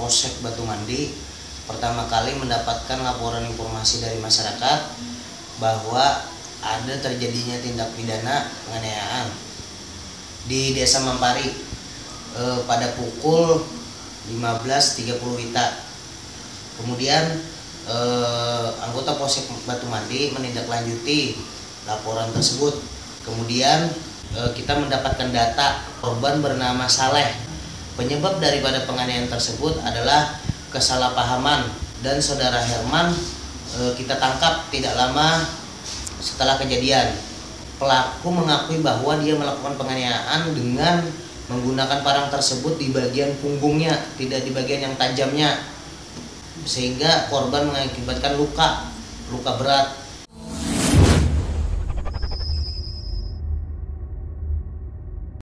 Polsek Batu Mandi pertama kali mendapatkan laporan informasi dari masyarakat bahwa ada terjadinya tindak pidana penganiayaan di Desa Mampari pada pukul 15.30 WITA. Kemudian anggota Polsek Batu Mandi menindaklanjuti laporan tersebut. Kemudian kita mendapatkan data korban bernama Saleh. Penyebab daripada penganiayaan tersebut adalah kesalahpahaman, dan saudara Herman kita tangkap tidak lama setelah kejadian. Pelaku mengakui bahwa dia melakukan penganiayaan dengan menggunakan parang tersebut di bagian punggungnya, tidak di bagian yang tajamnya, sehingga korban mengakibatkan luka berat.